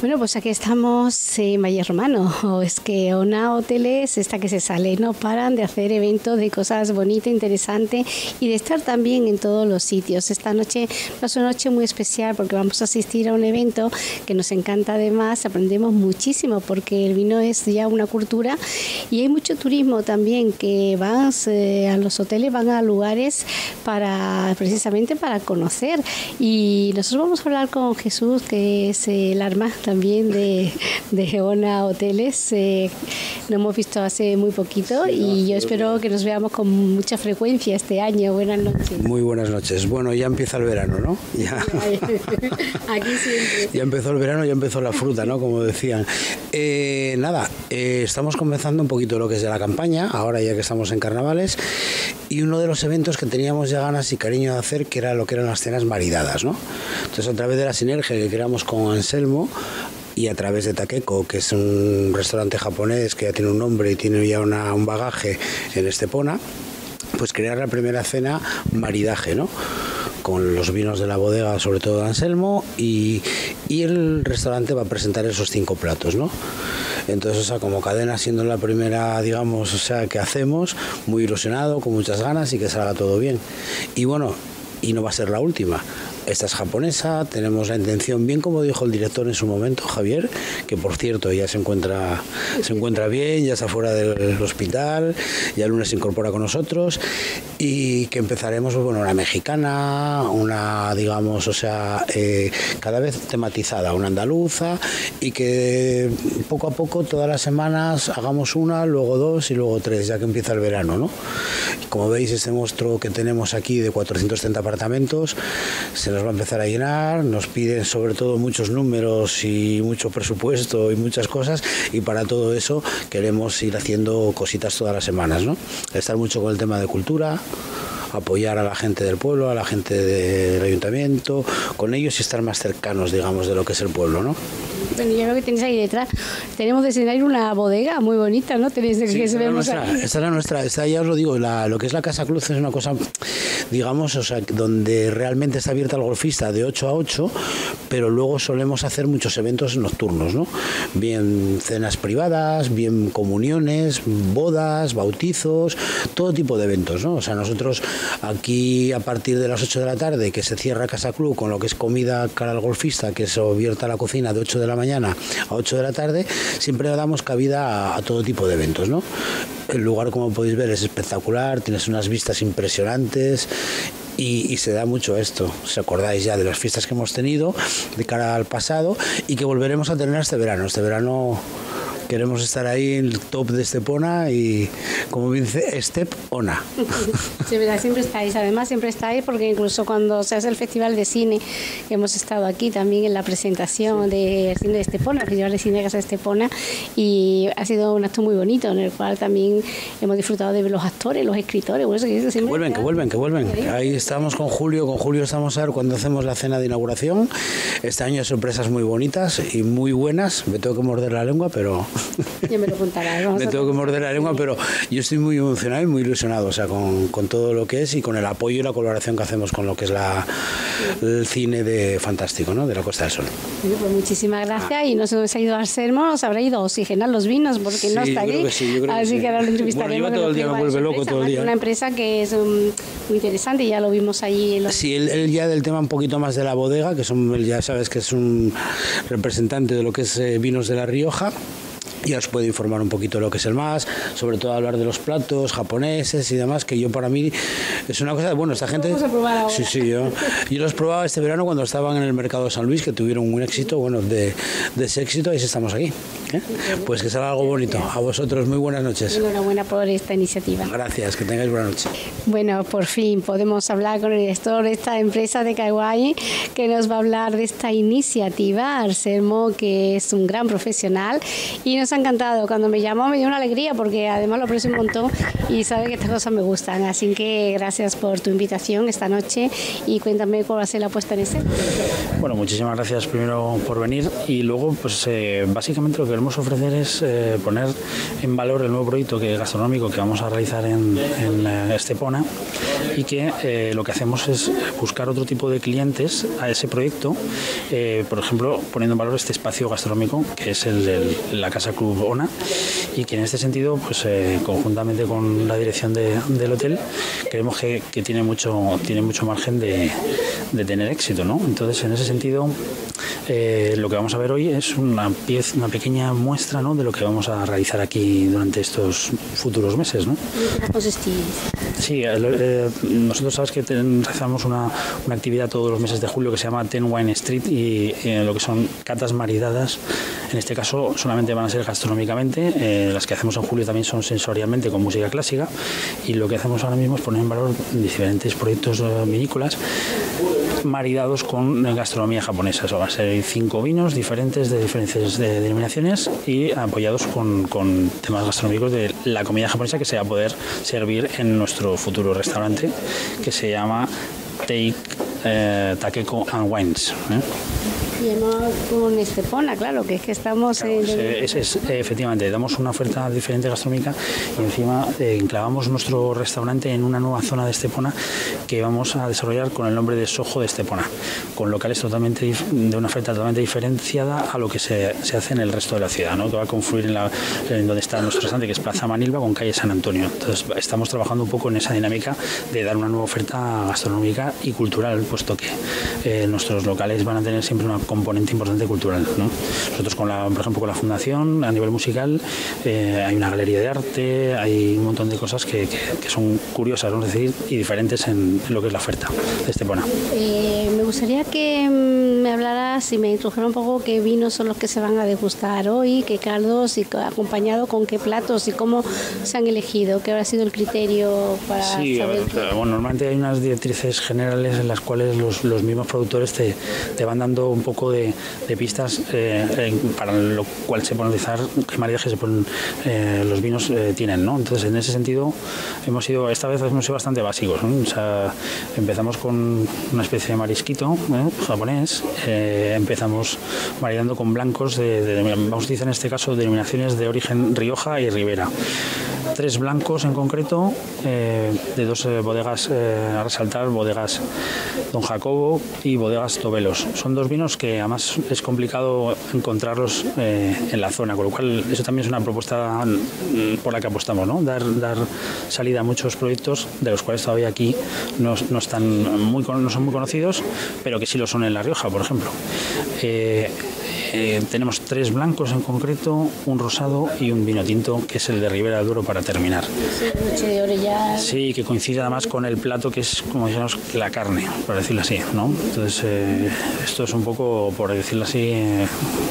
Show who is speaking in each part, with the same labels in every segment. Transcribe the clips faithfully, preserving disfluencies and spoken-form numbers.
Speaker 1: Bueno, pues aquí estamos en Valle Romano. Es que Ona Hoteles, esta que se sale, no paran de hacer eventos de cosas bonitas, interesantes y de estar también en todos los sitios. Esta noche va a ser una noche muy especial porque vamos a asistir a un evento que nos encanta. Además, aprendemos muchísimo porque el vino es ya una cultura y hay mucho turismo también que van eh, a los hoteles, van a lugares para precisamente para conocer. Y nosotros vamos a hablar con Jesús, que es el arma también de, de Ona Hoteles. Eh, lo hemos visto hace muy poquito sí, y no, yo espero que nos veamos con mucha frecuencia este año. Buenas noches.
Speaker 2: Muy buenas noches. Bueno, ya empieza el verano, ¿no? Ya.
Speaker 1: Aquí siempre.
Speaker 2: Ya empezó el verano, ya empezó la fruta, ¿no? Como decían. Eh, nada, eh, estamos comenzando un poquito lo que es de la campaña, ahora ya que estamos en carnavales, y uno de los eventos que teníamos ya ganas y cariño de hacer, que era lo que eran las cenas maridadas, ¿no? Entonces, a través de la sinergia que creamos con Anselmo, y a través de Takeko, que es un restaurante japonés que ya tiene un nombre y tiene ya una, un bagaje en Estepona, pues crear la primera cena maridaje, ¿no? Con los vinos de la bodega, sobre todo de Anselmo, y, y el restaurante va a presentar esos cinco platos, ¿no? Entonces, o sea, como cadena, siendo la primera, digamos, o sea, que hacemos, muy ilusionado, con muchas ganas y que salga todo bien. Y bueno, y no va a ser la última. Esta es japonesa, tenemos la intención, bien como dijo el director en su momento, Javier, que por cierto ya se encuentra se encuentra bien, ya está fuera del hospital, ya el lunes se incorpora con nosotros, y que empezaremos, bueno, una mexicana, una, digamos, o sea, eh, cada vez tematizada, una andaluza, y que poco a poco, todas las semanas, hagamos una, luego dos y luego tres, ya que empieza el verano, ¿no? Como veis, este monstruo que tenemos aquí de cuatrocientos treinta apartamentos, se nos va a empezar a llenar, nos piden sobre todo muchos números y mucho presupuesto y muchas cosas, y para todo eso queremos ir haciendo cositas todas las semanas, ¿no? Estar mucho con el tema de cultura, apoyar a la gente del pueblo, a la gente del ayuntamiento, con ellos y estar más cercanos, digamos, de lo que es el pueblo, ¿no?
Speaker 1: Bueno, yo creo que tenéis ahí detrás, tenemos de escenario una bodega muy bonita, ¿no? Tenéis de
Speaker 2: sí,
Speaker 1: que
Speaker 2: esta,
Speaker 1: se
Speaker 2: es
Speaker 1: nuestra,
Speaker 2: esta es la nuestra, esta ya os lo digo, la, lo que es la Casa Cruz es una cosa, digamos, o sea, donde realmente está abierta al golfista de ocho a ocho, pero luego solemos hacer muchos eventos nocturnos, ¿no? Bien cenas privadas, bien comuniones, bodas, bautizos, todo tipo de eventos, ¿no? O sea, nosotros aquí a partir de las ocho de la tarde, que se cierra Casa Club con lo que es comida cara al golfista, que se abierta la cocina de ocho de la mañana a ocho de la tarde, siempre damos cabida a, a todo tipo de eventos, ¿no? El lugar, como podéis ver, es espectacular, tienes unas vistas impresionantes. Y, y se da mucho esto, os acordáis ya de las fiestas que hemos tenido de cara al pasado y que volveremos a tener este verano. Este verano queremos estar ahí en el top de Estepona y, como dice, Estepona.
Speaker 1: Sí, verdad, siempre estáis, además siempre estáis porque incluso cuando se hace el Festival de Cine, que hemos estado aquí también en la presentación sí. de Cine de Estepona, el Festival de Cine de Casa Estepona, y ha sido un acto muy bonito en el cual también hemos disfrutado de ver los actores, los escritores. Bueno, que,
Speaker 2: que vuelven, que vuelven, que vuelven. Ahí estamos con Julio, con Julio estamos a ver cuando hacemos la cena de inauguración. Este año hay sorpresas muy bonitas y muy buenas, me tengo que morder la lengua, pero...
Speaker 1: Ya me lo contarás.
Speaker 2: Me tengo que morder la lengua, pero yo estoy muy emocionado y muy ilusionado, o sea, con, con todo lo que es y con el apoyo y la colaboración que hacemos con lo que es la, el cine de fantástico, ¿no? De la Costa del Sol.
Speaker 1: Bueno, pues muchísimas gracias. Ah. Y no se nos ha ido a Anselmo, nos habrá ido a oxigenar los vinos porque
Speaker 2: sí,
Speaker 1: no está aquí.
Speaker 2: Que sí, yo creo
Speaker 1: Así
Speaker 2: que, sí.
Speaker 1: que ahora lo entrevistaremos.
Speaker 2: Bueno, todo el día me vuelve loco todo el día.
Speaker 1: Una empresa que es um, muy interesante, ya lo vimos allí. En los...
Speaker 2: Sí, él, él ya del tema un poquito más de la bodega, que son, él ya sabes que es un representante de lo que es eh, vinos de La Rioja. Ya os puedo informar un poquito de lo que es el más, sobre todo hablar de los platos japoneses y demás, que yo para mí es una cosa, bueno, esta gente...
Speaker 1: Vamos a probar ahora.
Speaker 2: Sí, sí, yo, yo los probaba este verano cuando estaban en el mercado de San Luis, que tuvieron un éxito, bueno, de, de ese éxito, y estamos aquí. ¿eh? Pues que salga algo bonito. A vosotros, muy buenas noches.
Speaker 1: Enhorabuena por esta iniciativa.
Speaker 2: Gracias, que tengáis buena noche.
Speaker 1: Bueno, por fin podemos hablar con el director de esta empresa de Kauai, que nos va a hablar de esta iniciativa, Anselmo, que es un gran profesional, y nos ha encantado. Cuando me llamó me dio una alegría porque además lo aprecio un montón y sabe que estas cosas me gustan. Así que gracias por tu invitación esta nonoche y cuéntame cuál va a ser la puesta en escena.
Speaker 3: Bueno, muchísimas gracias primero por venir y luego pues eh, básicamente lo que queremos ofrecer es eh, poner en valor el nuevo proyecto que, gastronómico que vamos a realizar en, en Estepona, y que eh, lo que hacemos es buscar otro tipo de clientes a ese proyecto, eh, por ejemplo, poniendo en valor este espacio gastronómico que es el de la Casa Club Ona, y que en este sentido, pues eh, conjuntamente con la dirección de, del hotel, creemos que, que tiene mucho tiene mucho margen de, de tener éxito, ¿no? Entonces, en ese sentido, eh, lo que vamos a ver hoy es una pieza, una pequeña muestra, ¿no?, de lo que vamos a realizar aquí durante estos futuros meses, ¿no? Sí, eh, nosotros sabes que realizamos una, una actividad todos los meses de julio que se llama Ten Wine Street, y eh, lo que son catas maridadas. En este caso solamente van a ser gastronómicamente, eh, las que hacemos en julio también son sensorialmente con música clásica, y lo que hacemos ahora mismo es poner en valor diferentes proyectos eh, vinícolas maridados con gastronomía japonesa. Eso va a ser cinco vinos diferentes de diferentes de denominaciones y apoyados con, con temas gastronómicos de la comida japonesa que se va a poder servir en nuestro futuro restaurante, que se llama Take eh, Takeko and Wines, ¿eh?
Speaker 1: Y además con Estepona, claro, que es que estamos...
Speaker 3: Claro,
Speaker 1: en...
Speaker 3: es, es, es, efectivamente, damos una oferta diferente gastronómica y encima eh, enclavamos nuestro restaurante en una nueva zona de Estepona que vamos a desarrollar con el nombre de Soho de Estepona, con locales totalmente de una oferta totalmente diferenciada a lo que se, se hace en el resto de la ciudad, ¿no?, que va a confluir en, la, en donde está nuestro restaurante, que es Plaza Manilva con calle San Antonio. Entonces estamos trabajando un poco en esa dinámica de dar una nueva oferta gastronómica y cultural, puesto que eh, nuestros locales van a tener siempre una componente importante cultural, ¿no? Nosotros, con la, por ejemplo, con la fundación, a nivel musical, eh, hay una galería de arte, hay un montón de cosas que, que, que son curiosas, vamos a decir, y diferentes en, en lo que es la oferta de Estepona.
Speaker 1: Eh, me gustaría que me hablaras y me introdujeras un poco qué vinos son los que se van a degustar hoy, qué caldos, y acompañado con qué platos y cómo se han elegido, qué habrá sido el criterio para
Speaker 3: sí,
Speaker 1: saber.
Speaker 3: Sí, bueno, normalmente hay unas directrices generales en las cuales los, los mismos productores te, te van dando un poco de, de pistas eh, para lo cual se puede analizar qué maridaje se ponen, eh, los vinos eh, tienen, ¿no? Entonces, en ese sentido, hemos sido, esta vez hemos sido bastante básicos, ¿no? O sea, empezamos con una especie de marisquito ¿eh? japonés, eh, empezamos maridando con blancos de, de, vamos a utilizar en este caso denominaciones de origen Rioja y Ribera. Tres blancos en concreto, eh, de dos eh, bodegas eh, a resaltar, bodegas Don Jacobo y bodegas Tobelos. Son dos vinos que además es complicado encontrarlos eh, en la zona, con lo cual eso también es una propuesta por la que apostamos, ¿no? Dar, dar salida a muchos proyectos de los cuales todavía aquí no, no, están muy, no son muy conocidos, pero que sí lo son en La Rioja, por ejemplo. Eh, Eh, tenemos tres blancos en concreto, un rosado y un vino tinto, que es el de Ribera del Duero, para terminar.
Speaker 1: Sí, noche de orellana.
Speaker 3: Sí, que coincide además con el plato, que es, como decíamos, la carne, por decirlo así, ¿no? Entonces, eh, esto es un poco, por decirlo así, eh,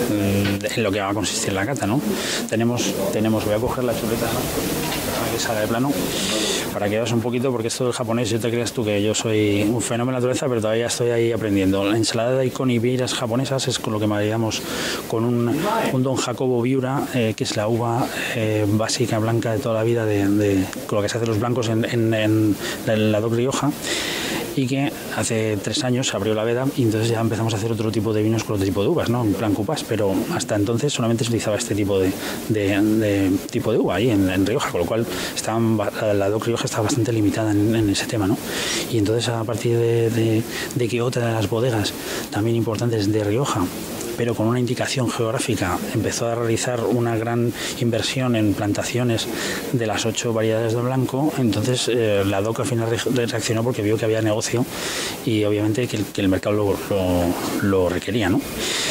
Speaker 3: en lo que va a consistir la cata, ¿no? Tenemos, tenemos voy a coger la chuleta, ¿no?, para que salga de plano, para que veas un poquito, porque esto del japonés, yo te creas tú que yo soy un fenómeno de naturaleza, pero todavía estoy ahí aprendiendo. La ensalada de daikon y vieiras japonesas es con lo que maridamos con un, un Don Jacobo Viura, eh, que es la uva eh, básica blanca de toda la vida, de, de, con lo que se hacen los blancos en, en, en, en la Doc Rioja, y que hace tres años se abrió la veda y entonces ya empezamos a hacer otro tipo de vinos con otro tipo de uvas, ¿no?, en plan cupás, pero hasta entonces solamente se utilizaba este tipo de, de, de tipo de uva ahí en, en Rioja, con lo cual estaban, la Doc Rioja estaba bastante limitada en, en ese tema, ¿no? Y entonces, a partir de, de, de que otra de las bodegas también importantes de Rioja, pero con una indicación geográfica, empezó a realizar una gran inversión en plantaciones de las ocho variedades de blanco, entonces eh, la D O C al final reaccionó porque vio que había negocio y obviamente que el, que el mercado lo, lo, lo requería, ¿no?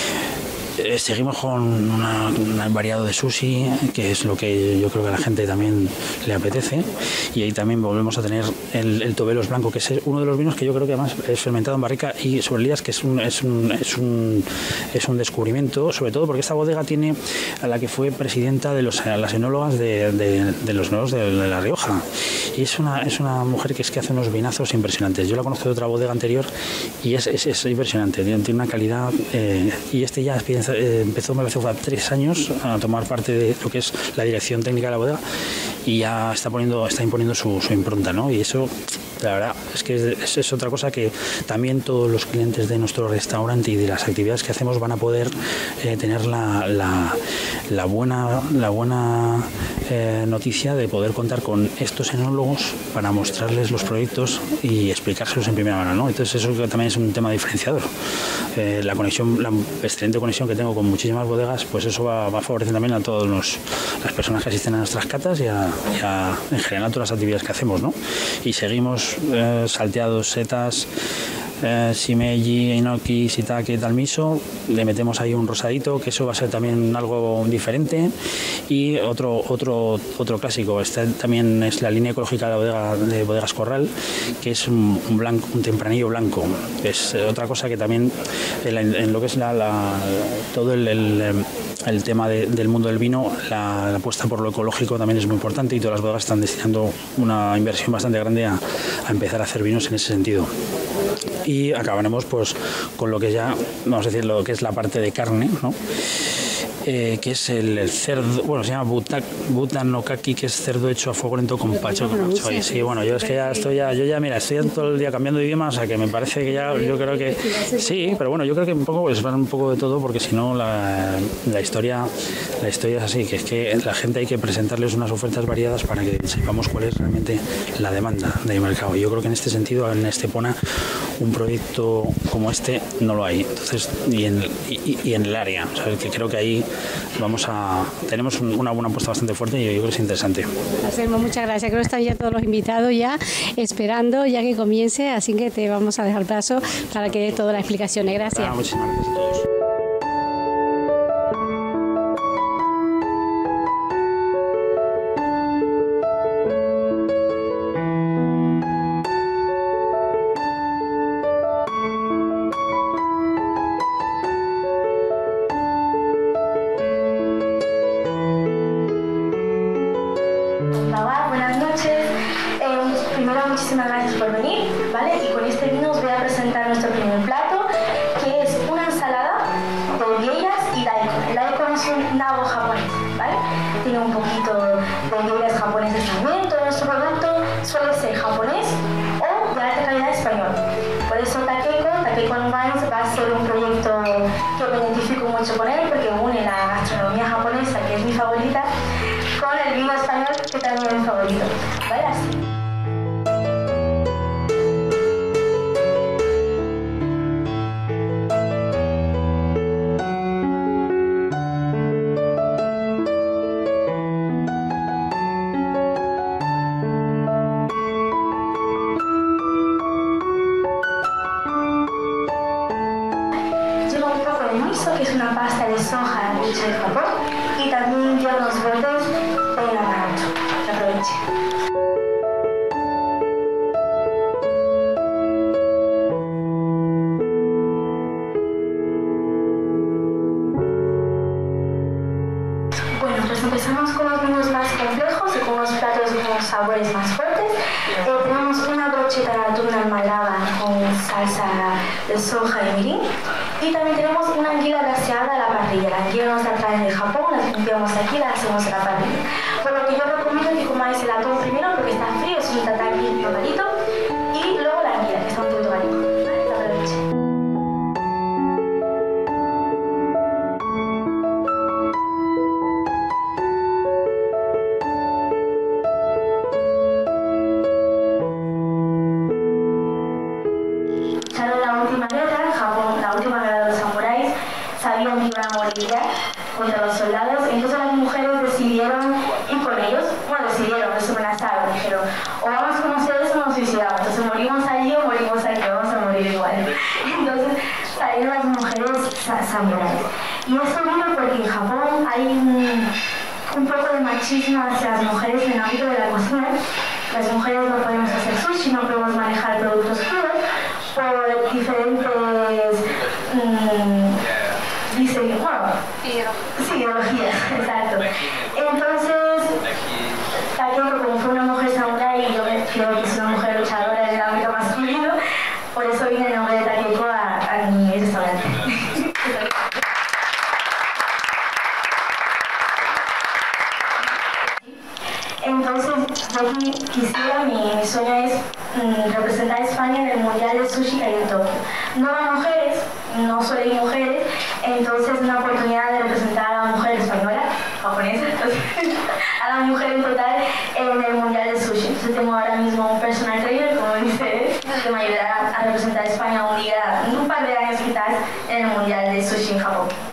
Speaker 3: Eh, seguimos con una, un variado de sushi, que es lo que yo creo que a la gente también le apetece, y ahí también volvemos a tener el, el Tobelos blanco, que es uno de los vinos que yo creo que además es fermentado en barrica y sobre elías, que es un, es un, es un, es un descubrimiento, sobre todo porque esta bodega tiene a la que fue presidenta de los, las enólogas de, de, de los enólogos de, de La Rioja, y es una, es una mujer que es que hace unos vinazos impresionantes. Yo la conozco de otra bodega anterior y es, es, es impresionante, tiene, tiene una calidad, eh, y este ya empezó, me parece, hace tres años a tomar parte de lo que es la dirección técnica de la bodega y ya está poniendo, está imponiendo su, su impronta, ¿no? Y eso La verdad es que es, es otra cosa que también todos los clientes de nuestro restaurante y de las actividades que hacemos van a poder eh, tener la, la, la buena, la buena eh, noticia de poder contar con estos enólogos para mostrarles los proyectos y explicárselos en primera mano, ¿no? Entonces eso también es un tema diferenciador. Eh, la conexión, la excelente conexión que tengo con muchísimas bodegas, pues eso va, va a favorecer también a todas las personas que asisten a nuestras catas y a, y a en general todas las actividades que hacemos, ¿no? Y seguimos eh, salteados, setas, eh, shimeji, enoki, shiitake, talmiso, le metemos ahí un rosadito, que eso va a ser también algo diferente, y otro otro otro clásico, este también es la línea ecológica de, la bodega, de Bodegas Corral, que es un, un blanco, un tempranillo blanco. Es otra cosa que también en, la, en lo que es la, la, todo el, el, el tema de, del mundo del vino, la, la apuesta por lo ecológico también es muy importante, y todas las bodegas están destinando una inversión bastante grande a, a empezar a hacer vinos en ese sentido. Y acabaremos pues con lo que ya, vamos a decir, lo que es la parte de carne, ¿no? Eh, que es el, el cerdo, bueno, se llama butak, butan no kaki, que es cerdo hecho a fuego lento con pacho. Sí, sí, bueno, yo es que ya estoy ya, yo ya, mira, estoy todo el día cambiando de idioma, o sea que me parece que ya, yo creo que sí, pero bueno, yo creo que un poco, pues van un poco de todo, porque si no la, la historia, la historia es así, que es que la gente hay que presentarles unas ofertas variadas para que sepamos cuál es realmente la demanda del mercado. Y yo creo que en este sentido, en Estepona, un proyecto como este no lo hay. Entonces, y en, y, y en el área, o sea, que creo que ahí vamos a tenemos una buena apuesta bastante fuerte y yo creo que es interesante.
Speaker 1: Anselmo, muchas gracias. Creo que están ya todos los invitados ya esperando ya que comience, así que te vamos a dejar paso para que dé todas las explicaciones. Gracias.
Speaker 3: Ah, muchísimas gracias a todos.
Speaker 4: Muchísimas gracias por venir, ¿vale? Y con este vino os voy a presentar nuestro primer plato, que es una ensalada de vieiras y daikon. El daikon es un nabo japonés, ¿vale? Tiene un poquito de vieiras japonesas también. Todo nuestro producto suele ser japonés o de alta calidad español. Por eso Takeko, Takeko Wines va a ser un proyecto que me identifico mucho con él, porque une la gastronomía japonesa, que es mi favorita, con el vino español, que también es mi favorito, ¿vale? Así. Que es una pasta de soja hecha en Japón, y también lleva unos verdes de amaranto. Que aproveche. Bueno, pues empezamos con los vinos más complejos y con unos platos con sabores más fuertes. Eh, tenemos una brocheta de atún almalaba con salsa de soja y mirin. Y también tenemos una anguila glaseada a la parrilla. La anguila nos la traen de Japón, la limpiamos aquí y la hacemos a la parrilla. Por lo que yo recomiendo que comáis el atún primero, porque está frío, es un tataki normalito, y luego la anguila, que está un poquito caliente. ¿Vale? La aproveche. Claro, la última guerra, en Japón, la última guerra de los samuráis, sabían que iban a morir ya contra los soldados, entonces las mujeres decidieron ir con ellos. Bueno, decidieron, les amenazaron, dijeron, o vamos con ustedes o nos suicidamos, entonces morimos allí o morimos aquí, vamos a morir igual. Entonces salieron las mujeres samuráis. Y esto vino porque en Japón hay un, un poco de machismo hacia las mujeres en el ámbito de la cocina. Las mujeres no podemos hacer sushi, no podemos manejar productos crudos por diferentes mmm, dice, bueno, sí, ideologías, exacto. Entonces, Takeko, como fue una mujer samurái, y yo creo que es una mujer luchadora en el ámbito masculino, por eso viene el nombre de Takeko a, a mi restaurante. Entonces, yo quisiera, mi, mi sueño es mmm, representar a España en el Mundial de Sushi que hay en Tokio. No van mujeres, no solo hay mujeres, entonces es una oportunidad de representar a la mujer española, japonesa, a la mujer en total en el Mundial de Sushi. Entonces tengo ahora mismo un personal trainer, como dice, que me ayudará a representar a España un día, un par de años quizás, en el Mundial de Sushi en Japón.